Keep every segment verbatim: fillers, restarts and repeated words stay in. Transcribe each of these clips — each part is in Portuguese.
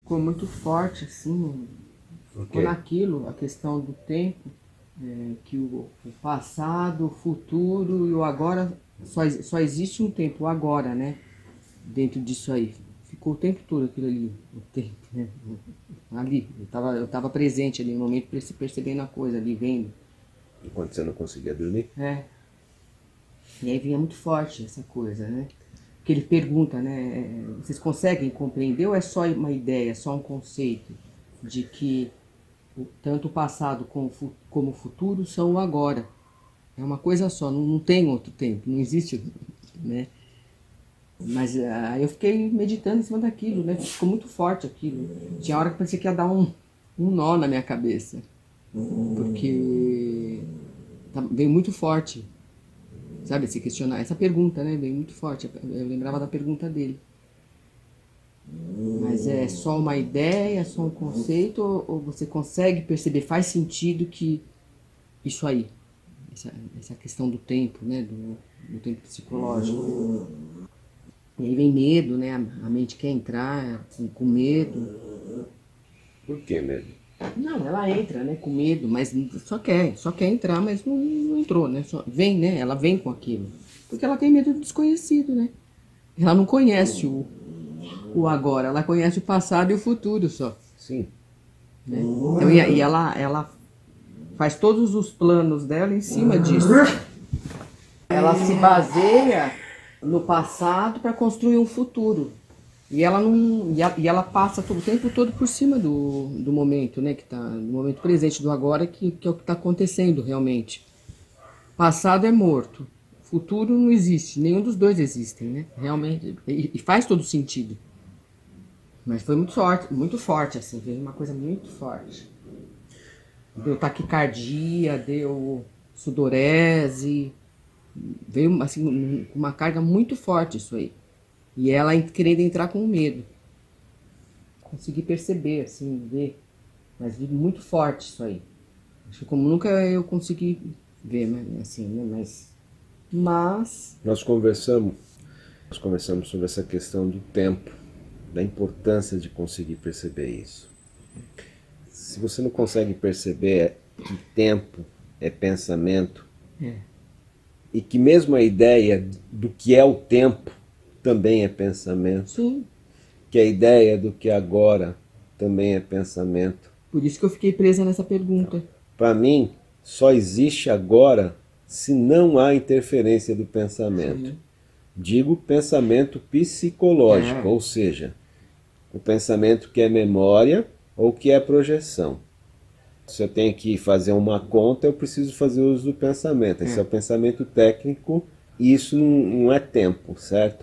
ficou muito forte, assim, ficou naquilo, a questão do tempo, é, que o, o passado, o futuro e o agora, só, só existe um tempo, o agora, né? Dentro disso aí. Ficou o tempo todo aquilo ali, o tempo, né? Ali, eu tava, eu tava presente ali no momento, percebendo a coisa ali, vendo. Enquanto você não conseguia dormir? É. E aí vinha muito forte essa coisa, né? Porque ele pergunta, né? Vocês conseguem compreender ou é só uma ideia, só um conceito de que tanto o passado como o futuro são o agora? É uma coisa só, não, não tem outro tempo, não existe, né? Mas aí eu fiquei meditando em cima daquilo, né? Ficou muito forte aquilo. Tinha hora que parecia que ia dar um, um nó na minha cabeça. Porque veio muito forte. Sabe, se questionar. Essa pergunta, né? Veio muito forte. Eu lembrava da pergunta dele. Mas é só uma ideia, só um conceito? Ou, ou você consegue perceber, faz sentido que isso aí, essa, essa questão do tempo, né? Do, do tempo psicológico. E aí vem medo, né? A mente quer entrar com, com medo. Por que medo? Não, ela entra, né? Com medo, mas só quer, só quer entrar, mas não, não entrou, né? Só, vem, né? Ela vem com aquilo. Porque ela tem medo do desconhecido, né? Ela não conhece o, o agora, ela conhece o passado e o futuro só. Sim. Né? Então, e, e ela, ela faz todos os planos dela em cima disso. Ela se baseia no passado para construir um futuro. E ela não e ela, e ela passa todo o tempo todo por cima do, do momento, né, que tá, do momento presente, do agora, que, que é o que está acontecendo realmente. Passado é morto, futuro não existe, nenhum dos dois existem, né? Realmente, e, e faz todo sentido. Mas foi muito forte, muito forte assim, veio uma coisa muito forte. Deu taquicardia, deu sudorese, veio assim com uma carga muito forte isso aí. E ela querendo entrar com medo. Consegui perceber, assim, ver. Mas vi muito forte isso aí. Acho que como nunca eu consegui ver, assim, né? Mas... Mas... Nós conversamos, nós conversamos sobre essa questão do tempo, da importância de conseguir perceber isso. Se você não consegue perceber que tempo é pensamento, é. E que mesmo a ideia do que é o tempo também é pensamento. Sim. Que a ideia do que é agora também é pensamento. Por isso que eu fiquei presa nessa pergunta. Para mim, só existe agora se não há interferência do pensamento. Sim. Digo pensamento psicológico, é. Ou seja, o pensamento que é memória ou que é projeção. Se eu tenho que fazer uma conta, eu preciso fazer uso do pensamento. Esse é, é o pensamento técnico e isso não é tempo, certo?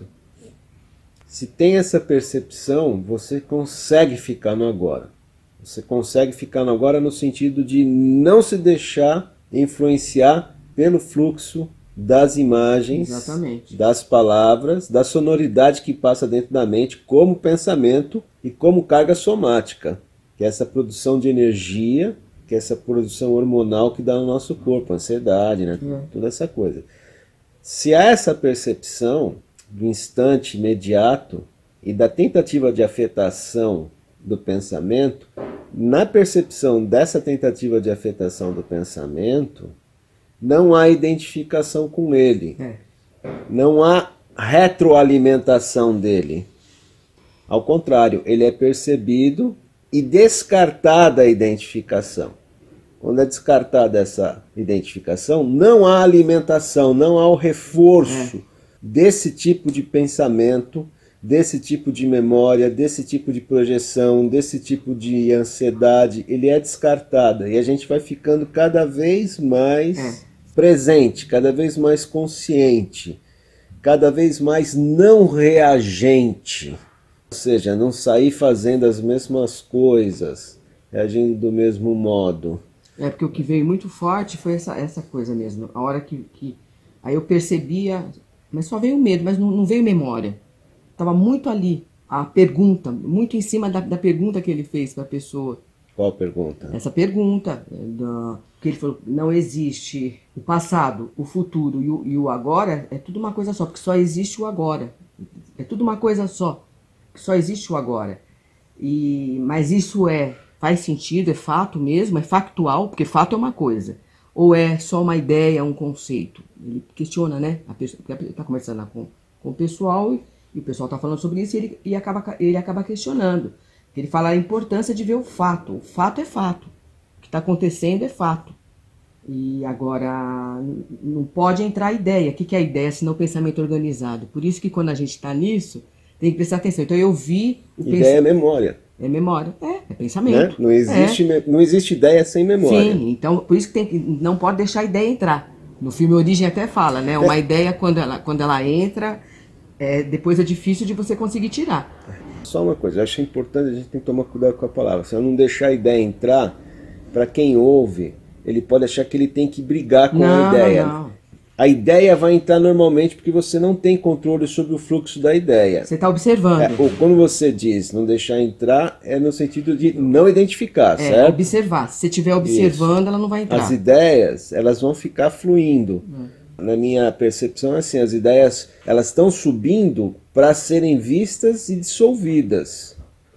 Se tem essa percepção, você consegue ficar no agora. Você consegue ficar no agora no sentido de não se deixar influenciar pelo fluxo das imagens, exatamente, das palavras, da sonoridade que passa dentro da mente como pensamento e como carga somática, que é essa produção de energia, que é essa produção hormonal que dá no nosso corpo, ansiedade, né? É. Toda essa coisa. Se há essa percepção do instante imediato e da tentativa de afetação do pensamento, na percepção dessa tentativa de afetação do pensamento, não há identificação com ele, é. Não há retroalimentação dele. Ao contrário, ele é percebido e descartada a identificação. Quando é descartada essa identificação, não há alimentação, não há o reforço é. desse tipo de pensamento, desse tipo de memória, desse tipo de projeção, desse tipo de ansiedade. Ele é descartada e a gente vai ficando cada vez mais é. presente, cada vez mais consciente, cada vez mais não reagente. Ou seja, não sair fazendo as mesmas coisas, reagindo do mesmo modo. É, porque o que veio muito forte foi essa, essa coisa mesmo. A hora que, que... Aí eu percebia, mas só veio medo, mas não, não veio memória. Estava muito ali, a pergunta, muito em cima da, da pergunta que ele fez para a pessoa. Qual pergunta? Essa pergunta, da, que ele falou, não existe o passado, o futuro e o, e o agora, é tudo uma coisa só, porque só existe o agora. É tudo uma coisa só. Só existe o agora. E, mas isso é, faz sentido, é fato mesmo, é factual, porque fato é uma coisa. Ou é só uma ideia, um conceito? Ele questiona, né? A pessoa, porque ele está conversando lá com, com o pessoal e, e o pessoal está falando sobre isso e ele, e acaba, ele acaba questionando. Ele fala a importância de ver o fato. O fato é fato. O que está acontecendo é fato. E agora, não pode entrar a ideia. O que é a ideia, senão o pensamento organizado? Por isso que quando a gente está nisso, tem que prestar atenção. Então eu vi... O ideia pens... é memória. É memória, é, é pensamento. Né? Não, existe, é. não existe ideia sem memória. Sim, então por isso que tem, não pode deixar a ideia entrar. No filme Origem até fala, né? Uma é. ideia, quando ela, quando ela entra, é, depois é difícil de você conseguir tirar. Só uma coisa, eu acho importante, a gente tem que tomar cuidado com a palavra. Se eu não deixar a ideia entrar, para quem ouve, ele pode achar que ele tem que brigar com não, a ideia. Não. A ideia vai entrar normalmente porque você não tem controle sobre o fluxo da ideia. Você está observando. É, ou quando você diz não deixar entrar, é no sentido de não identificar, é, certo? Observar. Se você estiver observando, Isso. ela não vai entrar. As ideias, elas vão ficar fluindo. Hum. Na minha percepção, assim, as ideias, elas estão subindo para serem vistas e dissolvidas.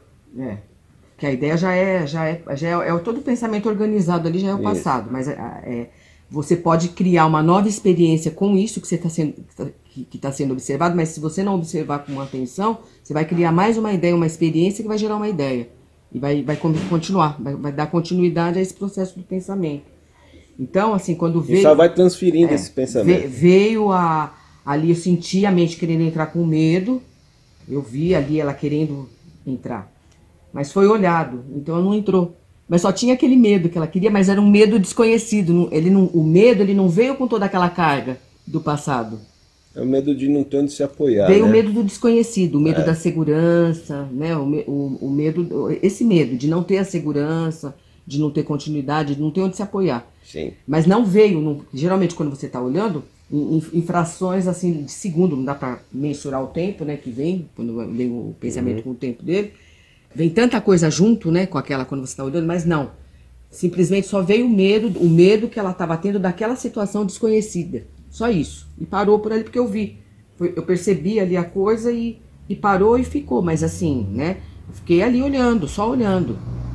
É. Que a ideia já é, já é, já é, é todo o pensamento organizado ali, já é o passado. Isso. Mas é, é você pode criar uma nova experiência com isso que você está sendo, que, que tá sendo observado, mas se você não observar com atenção, você vai criar mais uma ideia, uma experiência que vai gerar uma ideia. E vai, vai continuar, vai, vai dar continuidade a esse processo do pensamento. Então, assim, quando veio... E só vai transferindo é, esse pensamento. Veio a, ali, eu senti a mente querendo entrar com medo, eu vi ali ela querendo entrar. Mas foi olhado, então ela não entrou. Mas só tinha aquele medo que ela queria, mas era um medo desconhecido. Ele não, o medo ele não veio com toda aquela carga do passado. É o medo de não ter onde se apoiar. Veio né? o medo do desconhecido, o medo é. da segurança, né? o, o, o medo, esse medo de não ter a segurança, de não ter continuidade, de não ter onde se apoiar. Sim. Mas não veio, não, geralmente quando você está olhando, em, em frações assim, de segundo, não dá para mensurar o tempo, né, que vem, quando vem o pensamento uhum. com o tempo dele. Vem tanta coisa junto, né, com aquela quando você está olhando, mas não. Simplesmente só veio o medo, o medo que ela estava tendo daquela situação desconhecida. Só isso. E parou por ali porque eu vi. Eu percebi ali a coisa e, e parou e ficou. Mas assim, né, eu fiquei ali olhando, só olhando.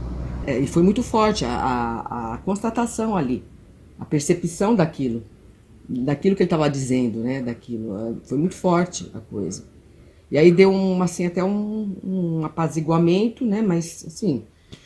É, e foi muito forte a, a, a constatação ali. A percepção daquilo. Daquilo que ele estava dizendo, né, daquilo. Foi muito forte a coisa. E aí deu um, assim, até um, um apaziguamento, né? Mas, assim,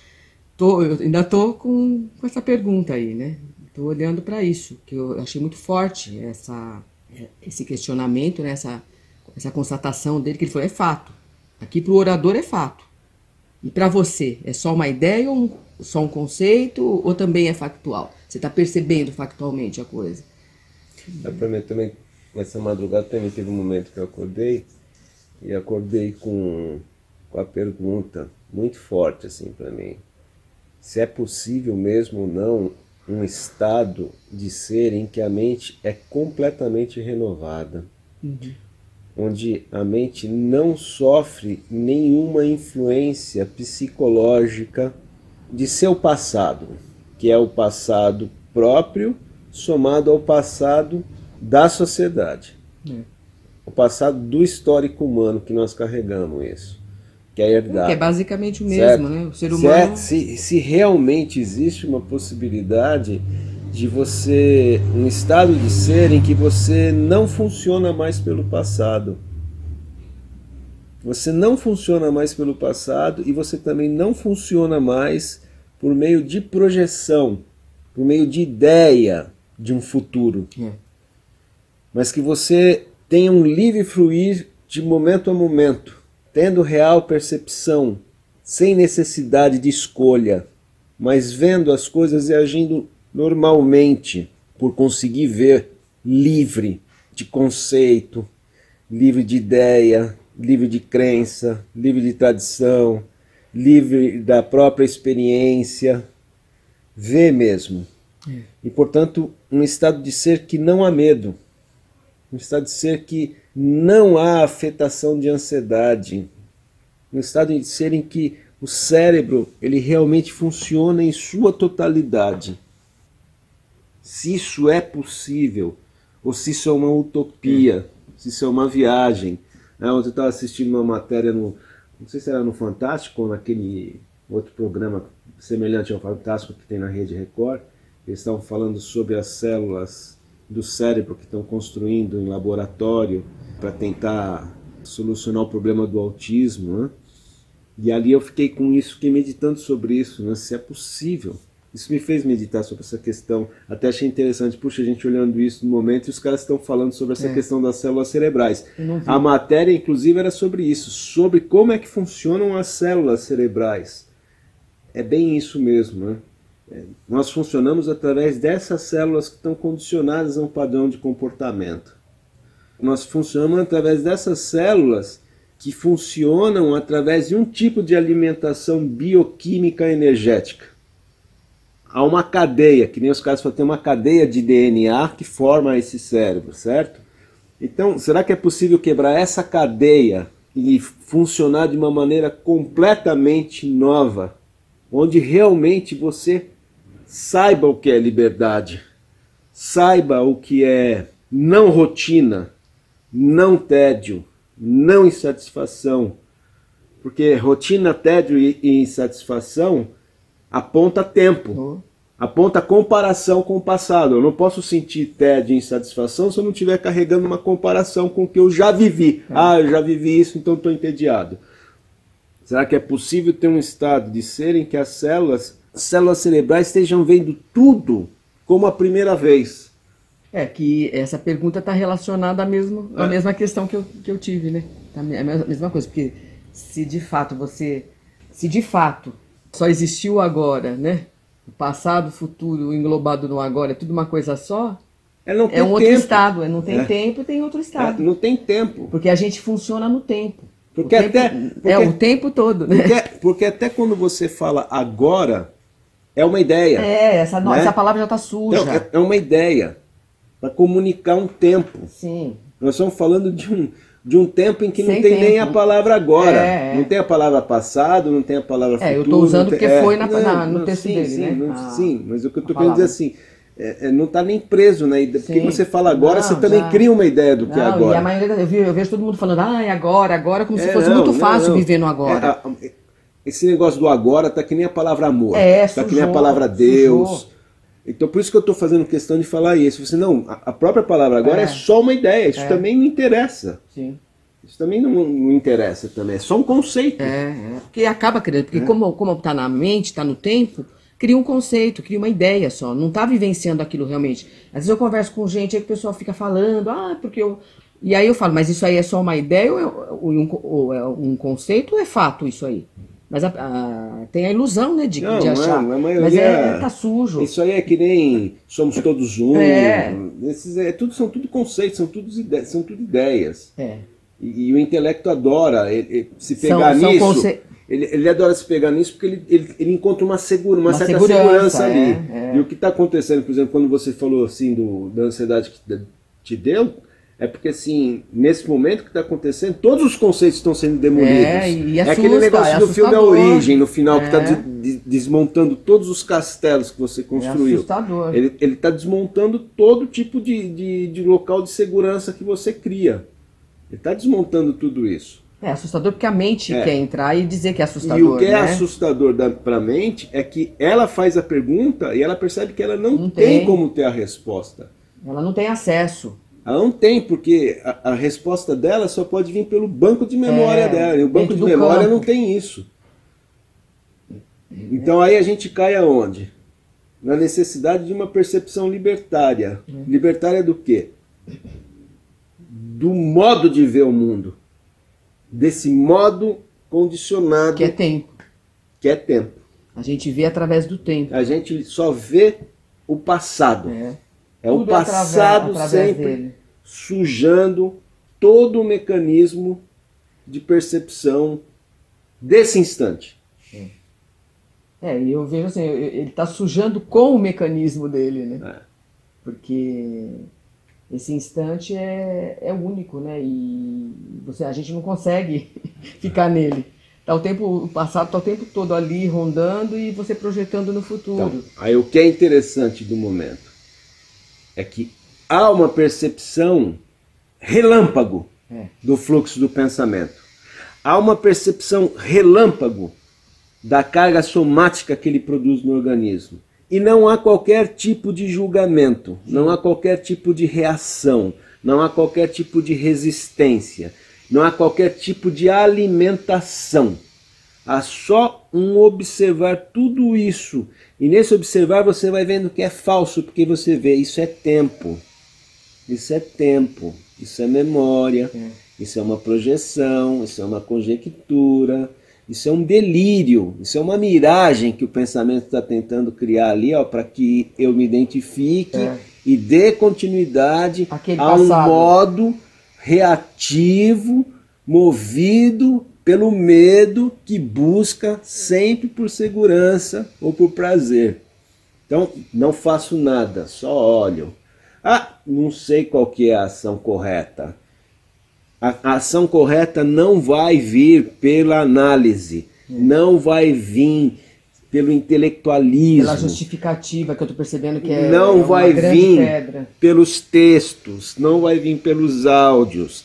tô, eu ainda tô com, com essa pergunta aí, né? Tô olhando para isso, que eu achei muito forte essa, esse questionamento, né? Essa, essa constatação dele, que ele falou, é fato. Aqui pro orador é fato. E para você, é só uma ideia ou um, só um conceito ou também é factual? Você está percebendo factualmente a coisa? Para mim também, nessa madrugada também teve um momento que eu acordei, e acordei com, com a pergunta muito forte assim para mim. Se é possível mesmo ou não um estado de ser em que a mente é completamente renovada. Uhum. Onde a mente não sofre nenhuma influência psicológica de seu passado, que é o passado próprio somado ao passado da sociedade. Uhum. O passado do histórico humano que nós carregamos isso, que é herdado. Que é basicamente o mesmo, certo? né? O ser humano... Se, se realmente existe uma possibilidade de você, um estado de ser em que você não funciona mais pelo passado. Você não funciona mais pelo passado e você também não funciona mais por meio de projeção, por meio de ideia de um futuro. É. Mas que você tenha um livre fluir de momento a momento, tendo real percepção, sem necessidade de escolha, mas vendo as coisas e agindo normalmente, por conseguir ver, livre de conceito, livre de ideia, livre de crença, livre de tradição, livre da própria experiência, vê mesmo. É. E, portanto, um estado de ser que não há medo, um estado de ser que não há afetação de ansiedade, um estado de ser em que o cérebro ele realmente funciona em sua totalidade. Se isso é possível, ou se isso é uma utopia, é. se isso é uma viagem. Ontem eu estava assistindo uma matéria no, não sei se era no Fantástico ou naquele outro programa semelhante ao Fantástico que tem na Rede Record, eles estavam falando sobre as células do cérebro que estão construindo em laboratório para tentar solucionar o problema do autismo, né? E ali eu fiquei com isso, fiquei meditando sobre isso, né? Se é possível. Isso me fez meditar sobre essa questão. Até achei interessante, puxa, a gente olhando isso no momento e os caras estão falando sobre essa é. questão das células cerebrais. A matéria, inclusive, era sobre isso, sobre como é que funcionam as células cerebrais. É bem isso mesmo, né? É, nós funcionamos através dessas células que estão condicionadas a um padrão de comportamento. Nós funcionamos através dessas células que funcionam através de um tipo de alimentação bioquímica energética. Há uma cadeia, que nem os caras falam, tem uma cadeia de D N A que forma esse cérebro, certo? Então, será que é possível quebrar essa cadeia e funcionar de uma maneira completamente nova, onde realmente você saiba o que é liberdade, saiba o que é não rotina, não tédio, não insatisfação? Porque rotina, tédio e insatisfação aponta tempo, uhum. aponta comparação com o passado. Eu não posso sentir tédio e insatisfação se eu não estiver carregando uma comparação com o que eu já vivi. Uhum. Ah, eu já vivi isso, então estou entediado. Será que é possível ter um estado de ser em que as células, as células cerebrais estejam vendo tudo como a primeira vez? É que essa pergunta está relacionada à mesma, à é. mesma questão que eu, que eu tive, né? A mesma coisa, porque se de fato você, se de fato só existiu o agora, né? O passado, o futuro, o englobado no agora, é tudo uma coisa só. É, não tem é um tempo. outro estado, é, não tem é. tempo, tem outro estado. É, não tem tempo. Porque a gente funciona no tempo. Porque o até, tempo, porque, é o tempo todo, né? Porque, porque até quando você fala agora, é uma ideia. É, essa, né? essa palavra já está suja. Então, é, é uma ideia para comunicar um tempo. Sim. Nós estamos falando de um, de um tempo em que não Sem tem tempo. nem a palavra agora. É, é. Não tem a palavra passado, não tem a palavra futuro. É, eu estou usando tem, porque é, foi na, não, na, no não, texto sim, dele, sim, né? Não, a, sim, mas o que eu estou querendo dizer assim, é, é, não está nem preso, né? Porque sim. você fala agora, não, você também já... cria uma ideia do que não, é agora. E a maioria, eu, vejo, eu vejo todo mundo falando, ah, é agora, agora, como é, se fosse não, muito não, fácil não. viver no agora. É, a, esse negócio do agora tá que nem a palavra amor, é, tá sujou, que nem a palavra Deus. Sujou. Então por isso que eu estou fazendo questão de falar isso. Você não, a própria palavra agora é, é só uma ideia, isso é. também não interessa. Sim. Isso também não, não interessa também, é só um conceito. É, é. Porque acaba criando, porque é. como, como tá na mente, está no tempo, cria um conceito, cria uma ideia só, não está vivenciando aquilo realmente. Às vezes eu converso com gente aí que o pessoal fica falando, ah, porque eu... E aí eu falo, mas isso aí é só uma ideia ou é, ou um, ou é um conceito ou é fato isso aí? Mas a, a, tem a ilusão, né, de, não, de achar. Não, a maioria, mas é, tá sujo. Isso aí é que nem somos todos um. É. Esses, é, tudo, são tudo conceitos, são tudo, ide são tudo ideias. É. E, e o intelecto adora ele, ele, se pegar são, nisso. são conce... ele, ele adora se pegar nisso porque ele, ele, ele encontra uma, segura, uma, uma certa segurança, segurança ali. É, é. E o que está acontecendo, por exemplo, quando você falou assim do, da ansiedade que te deu. É porque, assim, nesse momento que está acontecendo, todos os conceitos estão sendo demolidos. É, e assusta, é aquele negócio é do filme A Origem, no final, é. que está de, de, desmontando todos os castelos que você construiu. É assustador. Ele está desmontando todo tipo de, de, de local de segurança que você cria. Ele está desmontando tudo isso. É assustador porque a mente é. quer entrar e dizer que é assustador. E o que é né? assustador para a mente é que ela faz a pergunta e ela percebe que ela não, não tem. tem como ter a resposta. Ela não tem acesso. Ela não tem, porque a, a resposta dela só pode vir pelo banco de memória é, dela. E o banco de memória campo. não tem isso. Então aí a gente cai aonde? Na necessidade de uma percepção libertária. É. Libertária do quê? Do modo de ver o mundo. Desse modo condicionado. Que é tempo. Que é tempo. A gente vê através do tempo. A gente só vê o passado. É. É o passado através, através sempre dele. Sujando todo o mecanismo de percepção desse instante. É, e eu vejo assim, ele está sujando com o mecanismo dele, né? É. Porque esse instante é, é único, né? E você, a gente não consegue ficar nele. Tá o tempo o passado está o tempo todo ali rondando e você projetando no futuro. Então, aí o que é interessante do momento é que há uma percepção relâmpago é. do fluxo do pensamento. há uma percepção relâmpago da carga somática que ele produz no organismo. E não há qualquer tipo de julgamento, não há qualquer tipo de reação, não há qualquer tipo de resistência, não há qualquer tipo de alimentação. Há só um observar tudo isso. E nesse observar você vai vendo que é falso, porque você vê, isso é tempo. Isso é tempo, isso é memória, é. Isso é uma projeção, isso é uma conjectura, isso é um delírio, isso é uma miragem que o pensamento está tentando criar ali, para que eu me identifique é. E dê continuidade Aquele a um passado. Modo reativo, movido pelo medo que busca sempre por segurança ou por prazer. Então, não faço nada, só olho. Ah, não sei qual que é a ação correta. A ação correta não vai vir pela análise, hum. não vai vir pelo intelectualismo. Pela justificativa que eu estou percebendo que é não uma vai grande vir pedra. Pelos textos, não vai vir pelos áudios.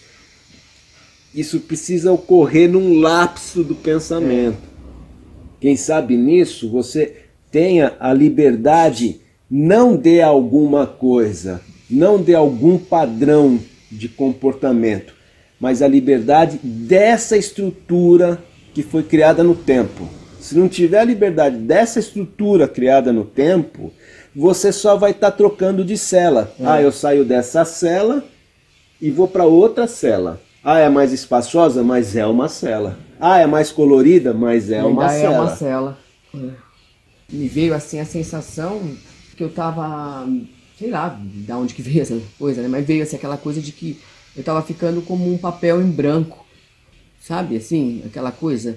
Isso precisa ocorrer num lapso do pensamento. É. Quem sabe nisso você tenha a liberdade não de alguma coisa, não de algum padrão de comportamento, mas a liberdade dessa estrutura que foi criada no tempo. Se não tiver a liberdade dessa estrutura criada no tempo, você só vai estar tá trocando de cela. É. Ah, eu saio dessa cela e vou para outra cela. Ah, é mais espaçosa? Mas é uma cela. Ah, é mais colorida? Mas é uma cela. é uma cela. É. Me veio assim a sensação que eu tava, sei lá, de onde que veio essa coisa, né? Mas veio assim aquela coisa de que eu tava ficando como um papel em branco, sabe, assim, aquela coisa.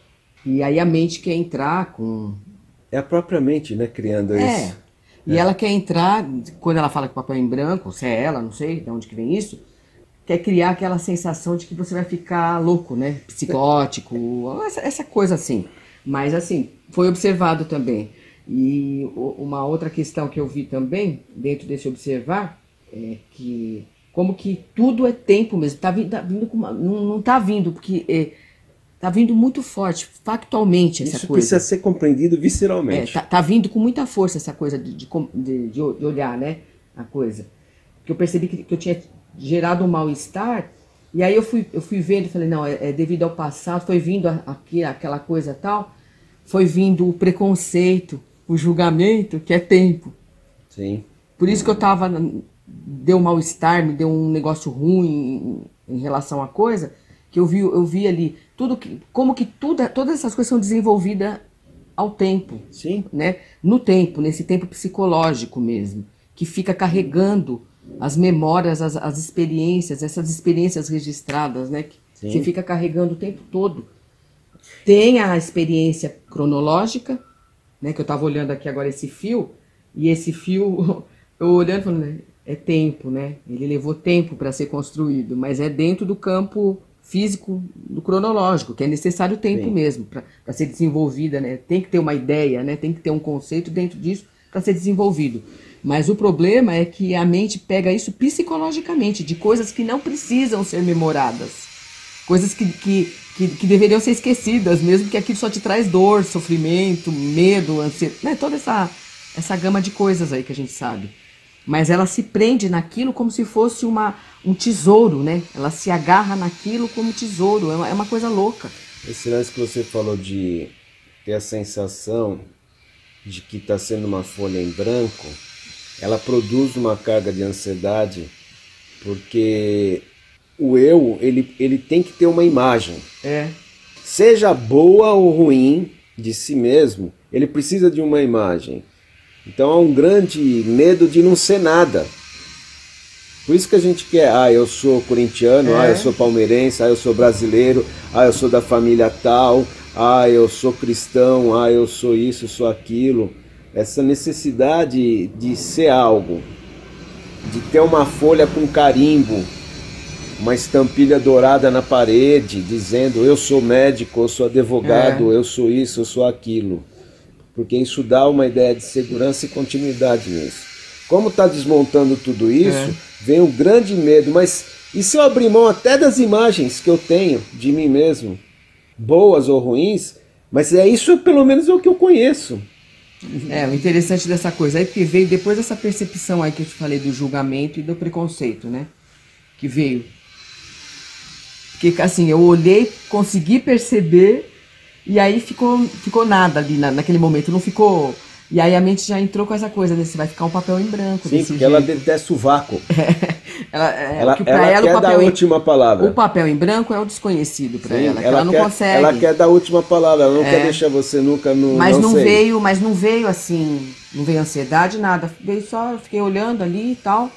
E aí a mente quer entrar com... É a própria mente, né, criando é. isso. E é. ela quer entrar, quando ela fala que o papel é em branco, se é ela, não sei de onde que vem isso, quer criar aquela sensação de que você vai ficar louco, né, psicótico, essa, essa coisa assim. Mas assim, foi observado também. E uma outra questão que eu vi também, dentro desse observar, é que como que tudo é tempo mesmo, tá vindo, tá vindo com uma, não, não tá vindo, porque é, tá vindo muito forte, factualmente essa Isso coisa. Isso precisa ser compreendido visceralmente. É, tá, tá vindo com muita força essa coisa de, de, de, de olhar, né, a coisa. Porque eu percebi que, que eu tinha gerado um mal-estar, e aí eu fui, eu fui vendo e falei, não, é, é devido ao passado, foi vindo aqui, aquela coisa tal, foi vindo o preconceito, o julgamento, que é tempo. Sim. Por isso que eu tava, deu um mal-estar, me deu um negócio ruim em, em relação à coisa, que eu vi, eu vi ali, tudo que, como que tudo, todas essas coisas são desenvolvidas ao tempo. Sim. Né? No tempo, nesse tempo psicológico mesmo, que fica carregando as memórias, as, as experiências, essas experiências registradas, né? Que Sim. você fica carregando o tempo todo. Tem a experiência cronológica, né, que eu estava olhando aqui agora esse fio, e esse fio, eu olhando falando, é tempo, né? Ele levou tempo para ser construído, mas é dentro do campo físico, do cronológico, que é necessário tempo Sim. mesmo para ser desenvolvida, né? Tem que ter uma ideia, né? Tem que ter um conceito dentro disso para ser desenvolvido. Mas o problema é que a mente pega isso psicologicamente, de coisas que não precisam ser memoradas. Coisas que, que, que, que deveriam ser esquecidas, mesmo que aquilo só te traz dor, sofrimento, medo, ansiedade, né? Toda essa, essa gama de coisas aí que a gente sabe. Mas ela se prende naquilo como se fosse uma, um tesouro, né? Ela se agarra naquilo como tesouro, é uma, é uma coisa louca. Esse lance que você falou de ter a sensação de que está sendo uma folha em branco, ela produz uma carga de ansiedade, porque o eu, ele, ele tem que ter uma imagem. É. Seja boa ou ruim de si mesmo, ele precisa de uma imagem. Então há um grande medo de não ser nada. Por isso que a gente quer, ah, eu sou corintiano, é. ah, eu sou palmeirense, ah, eu sou brasileiro, ah, eu sou da família tal, ah, eu sou cristão, ah, eu sou isso, eu sou aquilo. Essa necessidade de ser algo, de ter uma folha com carimbo, uma estampilha dourada na parede, dizendo eu sou médico, eu sou advogado, é. eu sou isso, eu sou aquilo. Porque isso dá uma ideia de segurança e continuidade nisso. Como está desmontando tudo isso, é. vem um grande medo, mas e se eu abrir mão até das imagens que eu tenho de mim mesmo? boas ou ruins, mas é isso pelo menos é o que eu conheço. É, o interessante dessa coisa aí, porque veio depois dessa percepção aí que eu te falei do julgamento e do preconceito, né? Que veio. Porque assim, eu olhei, consegui perceber, e aí ficou, ficou nada ali na, naquele momento, não ficou... E aí a mente já entrou com essa coisa, né? Você vai ficar um papel em branco. Sim, desse porque jeito. ela detesta o vácuo. ela, é, ela que pra ela ela, quer o papel dar a em, última palavra. O papel em branco é o desconhecido pra Sim, ela, que ela, ela não quer, consegue. ela quer dar a última palavra, ela não É. quer deixar você nunca no Mas não não sei. veio, mas não veio assim, não veio ansiedade, nada. Veio só, eu fiquei olhando ali e tal.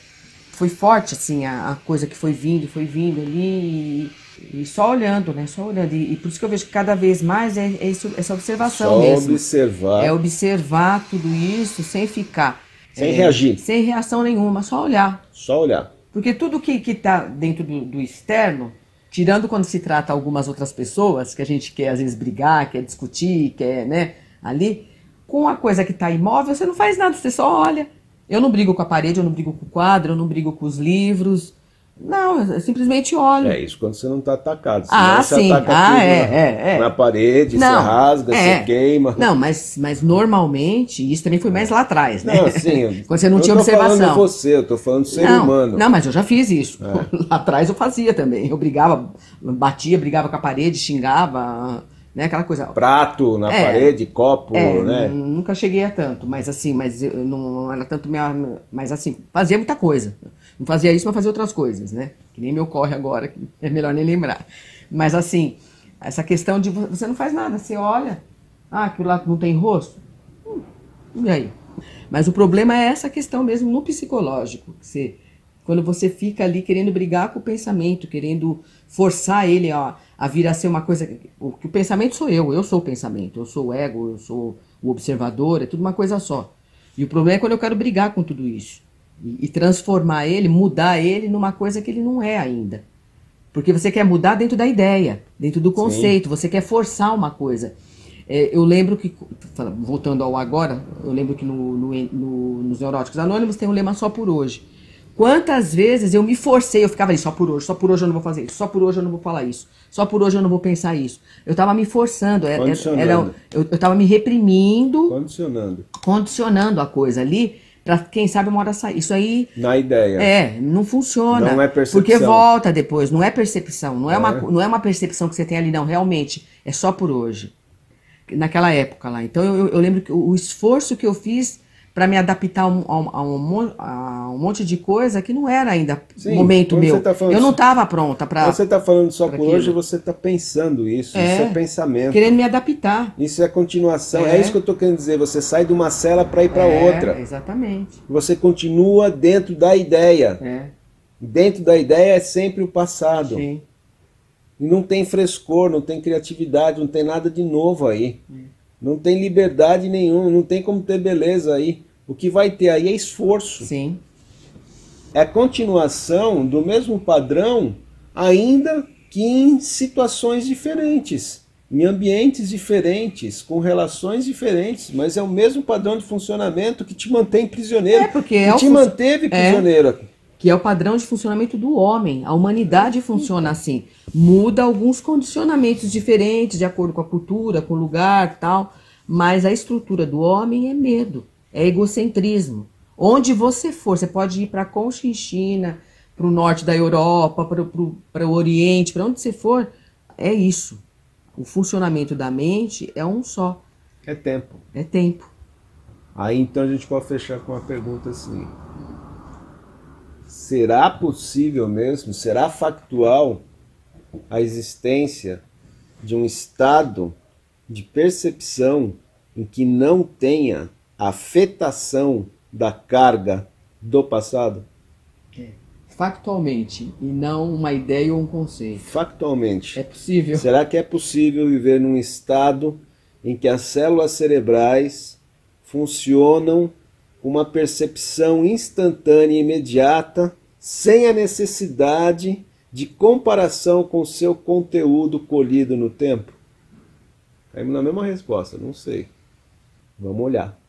Foi forte, assim, a, a coisa que foi vindo, foi vindo ali, e, e só olhando, né? Só olhando. E, e por isso que eu vejo que cada vez mais é, é isso, essa observação Só mesmo. observar. É observar tudo isso sem ficar. Sem é, reagir. Sem reação nenhuma, só olhar. Só olhar. Porque tudo que está dentro do, do externo, tirando quando se trata algumas outras pessoas, que a gente quer às vezes brigar, quer discutir, quer, né, ali, com a coisa que está imóvel, você não faz nada, você só olha. Eu não brigo com a parede, eu não brigo com o quadro, eu não brigo com os livros. Não, eu simplesmente olho. É isso quando você não está atacado. Senão Ah, você sim. ataca Ah, tudo é, na, é, é. na parede, Não, você rasga, é. você queima. Não, mas, mas normalmente, isso também foi mais lá atrás, né? Não, sim. Quando você não eu tinha tô observação. falando você, eu tô falando ser não, humano. Não, mas eu já fiz isso. É. Lá atrás eu fazia também. Eu brigava, batia, brigava com a parede, xingava, né? Aquela coisa. Prato na É, parede, copo, é, né? Nunca cheguei a tanto, mas assim, mas eu não era tanto minha. Mas assim, fazia muita coisa. Não fazia isso, mas fazia outras coisas, né? Que nem me ocorre agora, que é melhor nem lembrar. Mas assim, essa questão de você não faz nada, você olha, ah, aquilo lá não tem rosto. Hum, e aí? Mas o problema é essa questão mesmo no psicológico. Que você, quando você fica ali querendo brigar com o pensamento, querendo forçar ele ó, a vir a ser uma coisa. O, que o pensamento sou eu, eu sou o pensamento, eu sou o ego, eu sou o observador, é tudo uma coisa só. E o problema é quando eu quero brigar com tudo isso. E, e transformar ele, mudar ele numa coisa que ele não é ainda. Porque você quer mudar dentro da ideia, dentro do conceito, Sim. Você quer forçar uma coisa. É, eu lembro que, voltando ao agora, eu lembro que no, no, no, nos Neuróticos Anônimos tem um lema só por hoje. Quantas vezes eu me forcei, eu ficava ali, só por hoje, só por hoje eu não vou fazer isso, só por hoje eu não vou falar isso, só por hoje eu não vou pensar isso. Eu estava me forçando, era, era, eu estava me reprimindo, condicionando. condicionando a coisa ali, para quem sabe uma hora sair. Isso aí... Na ideia. É, não funciona. Não é percepção. Porque volta depois, não é percepção, não é, é. Uma, não é uma percepção que você tem ali, não, realmente, é só por hoje. Naquela época lá. Então eu, eu lembro que o, o esforço que eu fiz para me adaptar a um, a, um, a um monte de coisa que não era ainda o momento meu. Tá eu não estava pronta para... Quando você está falando só por hoje, você está pensando isso. É, isso é pensamento. Querendo me adaptar. Isso é continuação. É, é isso que eu estou querendo dizer. Você sai de uma cela para ir para é, outra. Exatamente. Você continua dentro da ideia. É. Dentro da ideia é sempre o passado. Sim. E não tem frescor, não tem criatividade, não tem nada de novo aí. Hum. Não tem liberdade nenhuma, não tem como ter beleza aí. O que vai ter aí é esforço. Sim. É a continuação do mesmo padrão, ainda que em situações diferentes, em ambientes diferentes, com relações diferentes, mas é o mesmo padrão de funcionamento que te mantém prisioneiro. É, porque que é te o manteve prisioneiro. É. Que é o padrão de funcionamento do homem. A humanidade funciona assim. Muda alguns condicionamentos diferentes, de acordo com a cultura, com o lugar e tal, mas a estrutura do homem é medo, é egocentrismo. Onde você for, você pode ir para a Conchinchina, para o norte da Europa, para o Oriente, para onde você for, é isso. O funcionamento da mente é um só. É tempo. É tempo. Aí então a gente pode fechar com uma pergunta assim. Será possível mesmo, será factual a existência de um estado de percepção em que não tenha afetação da carga do passado? É. Factualmente, e não uma ideia ou um conceito. Factualmente. É possível. Será que é possível viver num estado em que as células cerebrais funcionam com uma percepção instantânea e imediata, sem a necessidade de comparação com o seu conteúdo colhido no tempo? Caímos na mesma resposta, não sei. Vamos olhar.